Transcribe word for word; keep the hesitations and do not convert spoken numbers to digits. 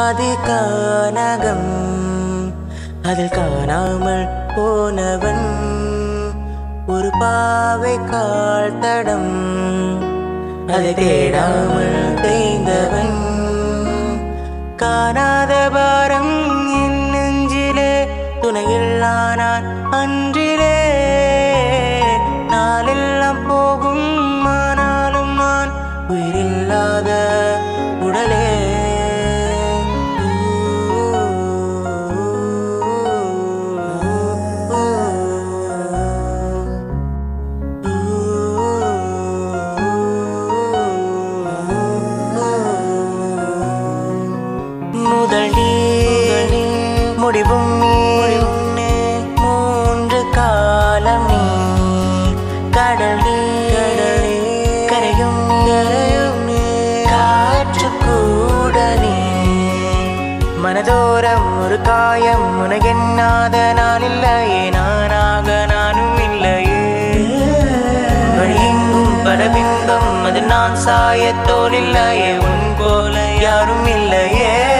பாதி கானகம் அதில் காணாமல் போனவன் ஒரு பாவை கால் தடம் அதை தேடாமல் தேய்ந்தவன் காணாத பாரம் என் நெஞ்சிலே துணையில்லானான் அன்றிலே நாளெல்லாம் போகும் ஆனாலும் நான் உயிரில்லாத உடலே முதல் நீ முடிவும் நீ மூன்று காலம் நீ கடல் நீ கரையும் நீ காற்று கூட நீ மனதோரம் ஒரு காயம் உனகென்னாத நான் இல்லையே நானாக நானும் இல்லையே வழியெங்கும் பரபிம்பம் அது நான் சாயத்தோல் இல்லையே உன் போல யாரும் இல்லையே